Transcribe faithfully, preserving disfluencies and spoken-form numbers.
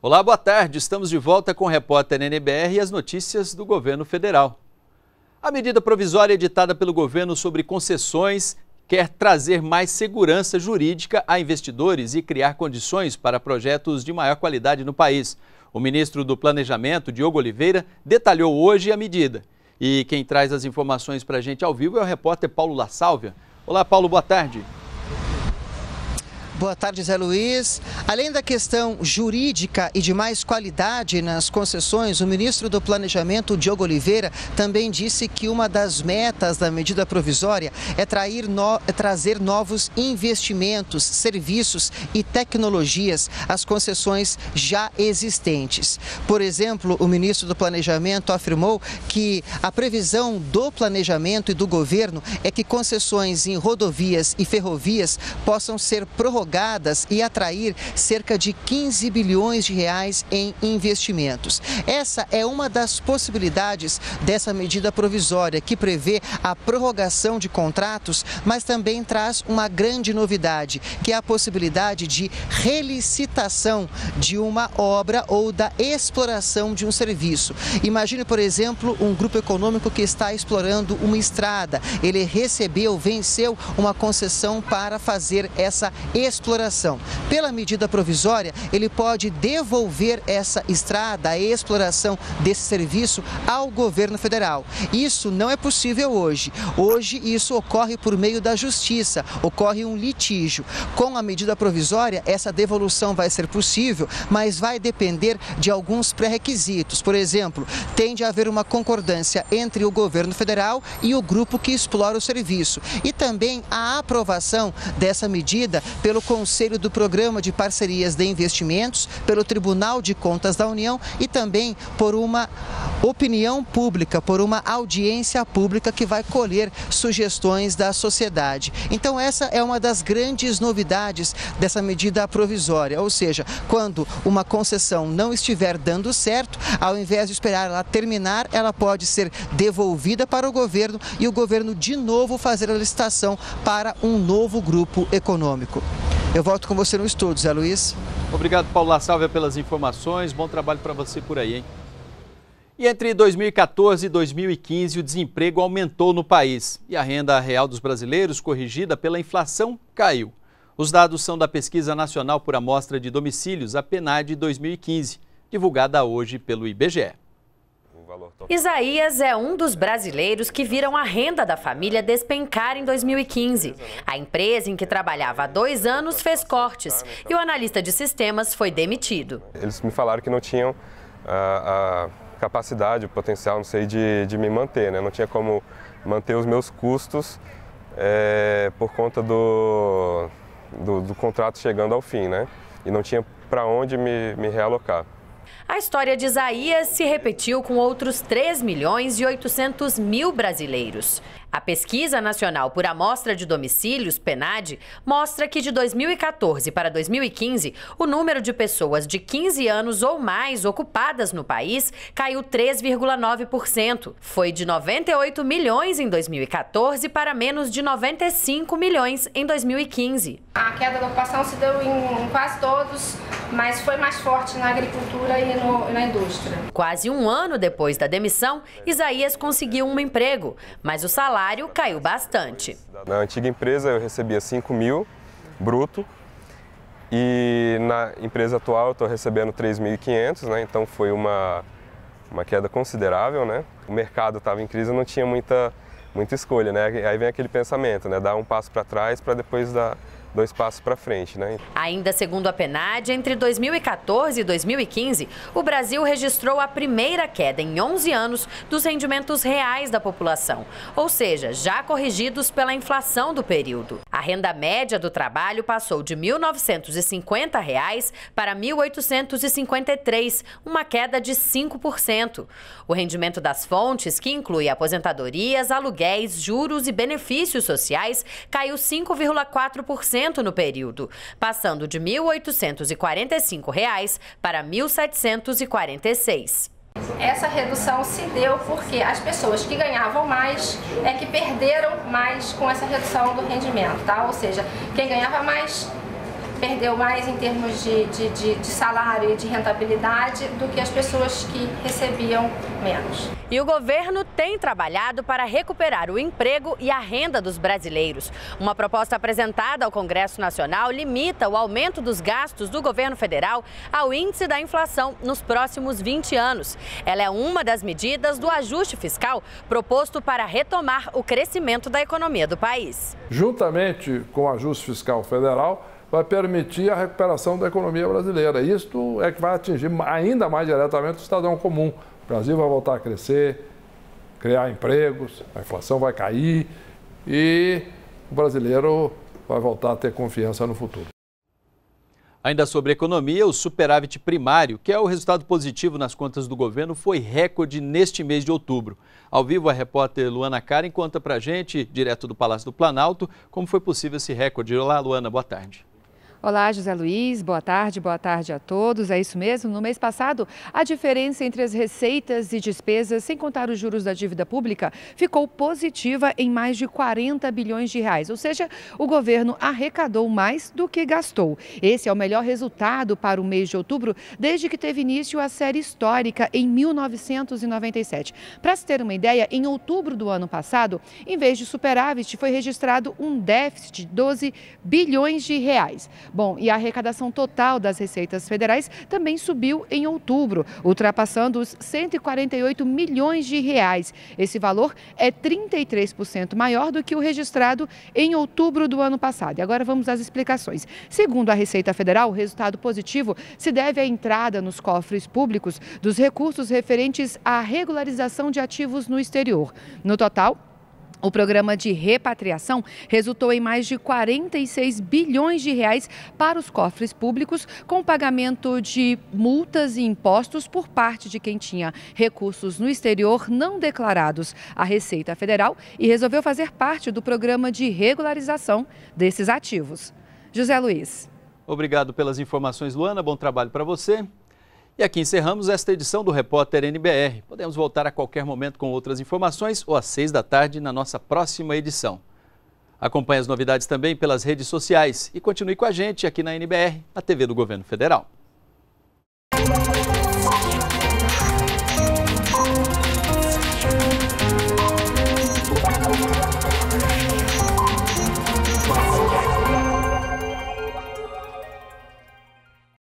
Olá, boa tarde. Estamos de volta com o repórter N B R e as notícias do governo federal. A medida provisória editada pelo governo sobre concessões quer trazer mais segurança jurídica a investidores e criar condições para projetos de maior qualidade no país. O ministro do Planejamento, Diogo Oliveira, detalhou hoje a medida. E quem traz as informações para a gente ao vivo é o repórter Paulo La Sálvia. Olá, Paulo, boa tarde. Boa tarde, Zé Luiz. Além da questão jurídica e de mais qualidade nas concessões, o ministro do Planejamento, Diogo Oliveira, também disse que uma das metas da medida provisória é, trair no... é trazer novos investimentos, serviços e tecnologias às concessões já existentes. Por exemplo, o ministro do Planejamento afirmou que a previsão do planejamento e do governo é que concessões em rodovias e ferrovias possam ser prorrogadas e atrair cerca de quinze bilhões de reais em investimentos. Essa é uma das possibilidades dessa medida provisória, que prevê a prorrogação de contratos, mas também traz uma grande novidade, que é a possibilidade de relicitação de uma obra ou da exploração de um serviço. Imagine, por exemplo, um grupo econômico que está explorando uma estrada. Ele recebeu, venceu uma concessão para fazer essa exploração. exploração. Pela medida provisória, ele pode devolver essa estrada, a exploração desse serviço ao governo federal. Isso não é possível hoje. Hoje isso ocorre por meio da justiça, ocorre um litígio. Com a medida provisória, essa devolução vai ser possível, mas vai depender de alguns pré-requisitos. Por exemplo, tem de haver uma concordância entre o governo federal e o grupo que explora o serviço. E também a aprovação dessa medida pelo Conselho do Programa de Parcerias de Investimentos, pelo Tribunal de Contas da União e também por uma opinião pública, por uma audiência pública que vai colher sugestões da sociedade. Então essa é uma das grandes novidades dessa medida provisória, ou seja, quando uma concessão não estiver dando certo, ao invés de esperar ela terminar, ela pode ser devolvida para o governo e o governo de novo fazer a licitação para um novo grupo econômico. Eu volto com você no estúdio, Zé Luiz. Obrigado, Paulo La Sálvia, pelas informações. Bom trabalho para você por aí, hein? E entre dois mil e quatorze e dois mil e quinze, o desemprego aumentou no país e a renda real dos brasileiros, corrigida pela inflação, caiu. Os dados são da Pesquisa Nacional por Amostra de Domicílios, a PNAD dois mil e quinze, divulgada hoje pelo I B G E. Isaías é um dos brasileiros que viram a renda da família despencar em dois mil e quinze. A empresa em que trabalhava há dois anos fez cortes e o analista de sistemas foi demitido. Eles me falaram que não tinham a, a capacidade, o potencial, não sei, de, de me manter, né? Não tinha como manter os meus custos é, por conta do, do, do contrato chegando ao fim, né? E não tinha para onde me, me realocar. A história de Isaías se repetiu com outros três milhões e oitocentos mil brasileiros. A Pesquisa Nacional por Amostra de Domicílios, PNAD, mostra que de dois mil e quatorze para dois mil e quinze, o número de pessoas de quinze anos ou mais ocupadas no país caiu três vírgula nove por cento. Foi de noventa e oito milhões em dois mil e quatorze para menos de noventa e cinco milhões em dois mil e quinze. A queda da ocupação se deu em quase todos, mas foi mais forte na agricultura e no, na indústria. Quase um ano depois da demissão, Isaías conseguiu um emprego, mas o salário caiu bastante. Na antiga empresa eu recebia cinco mil bruto e na empresa atual eu estou recebendo três mil e quinhentos, né? Então foi uma, uma queda considerável, né? O mercado estava em crise, eu não tinha muita, muita escolha, né? Aí vem aquele pensamento, né? Dar um passo para trás para depois dar dois passos para frente, né? Ainda segundo a PNAD, entre dois mil e quatorze e dois mil e quinze, o Brasil registrou a primeira queda em onze anos dos rendimentos reais da população, ou seja, já corrigidos pela inflação do período. A renda média do trabalho passou de mil novecentos e cinquenta reais para mil oitocentos e cinquenta e três, uma queda de cinco por cento. O rendimento das fontes, que inclui aposentadorias, aluguéis, juros e benefícios sociais, caiu cinco vírgula quatro por cento no período, passando de mil oitocentos e quarenta e cinco reais para mil setecentos e quarenta e seis. Essa redução se deu porque as pessoas que ganhavam mais é que perderam mais com essa redução do rendimento, tá? Ou seja, quem ganhava mais perdeu mais em termos de, de, de, de salário e de rentabilidade do que as pessoas que recebiam menos. E o governo tem trabalhado para recuperar o emprego e a renda dos brasileiros. Uma proposta apresentada ao Congresso Nacional limita o aumento dos gastos do governo federal ao índice da inflação nos próximos vinte anos. Ela é uma das medidas do ajuste fiscal proposto para retomar o crescimento da economia do país. Juntamente com o ajuste fiscal federal, vai permitir a recuperação da economia brasileira. Isto é que vai atingir ainda mais diretamente o cidadão comum. O Brasil vai voltar a crescer, criar empregos, a inflação vai cair e o brasileiro vai voltar a ter confiança no futuro. Ainda sobre economia, o superávit primário, que é o resultado positivo nas contas do governo, foi recorde neste mês de outubro. Ao vivo, a repórter Luana Karen conta pra gente, direto do Palácio do Planalto, como foi possível esse recorde. Olá, Luana, boa tarde. Olá, José Luiz, boa tarde, boa tarde a todos. É isso mesmo, no mês passado, a diferença entre as receitas e despesas, sem contar os juros da dívida pública, ficou positiva em mais de quarenta bilhões de reais. Ou seja, o governo arrecadou mais do que gastou. Esse é o melhor resultado para o mês de outubro desde que teve início a série histórica em mil novecentos e noventa e sete. Para se ter uma ideia, em outubro do ano passado, em vez de superávit, foi registrado um déficit de doze bilhões de reais. Bom, e a arrecadação total das receitas federais também subiu em outubro, ultrapassando os cento e quarenta e oito milhões de reais. Esse valor é trinta e três por cento maior do que o registrado em outubro do ano passado. E agora vamos às explicações. Segundo a Receita Federal, o resultado positivo se deve à entrada nos cofres públicos dos recursos referentes à regularização de ativos no exterior. No total, o programa de repatriação resultou em mais de quarenta e seis bilhões de reais para os cofres públicos, com pagamento de multas e impostos por parte de quem tinha recursos no exterior não declarados à Receita Federal e resolveu fazer parte do programa de regularização desses ativos. José Luiz. Obrigado pelas informações, Luana. Bom trabalho para você. E aqui encerramos esta edição do Repórter N B R. Podemos voltar a qualquer momento com outras informações ou às seis da tarde na nossa próxima edição. Acompanhe as novidades também pelas redes sociais e continue com a gente aqui na N B R, a T V do Governo Federal.